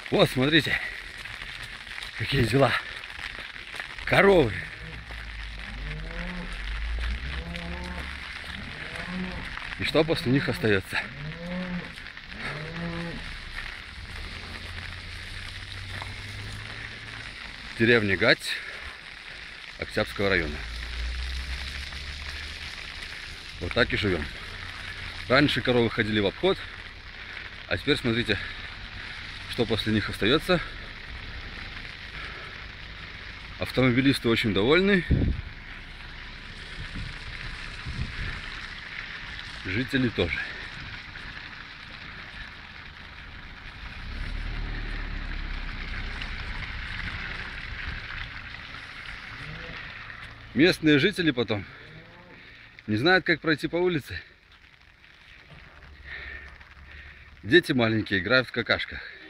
Вот, смотрите, какие дела. Коровы. И что после них остается? Деревня Гать Октябрьского района. Вот так и живем. Раньше коровы ходили в обход, а теперь смотрите, что после них остается. Автомобилисты очень довольны. Жители тоже. Местные жители потом не знают, как пройти по улице. Дети маленькие играют в какашках.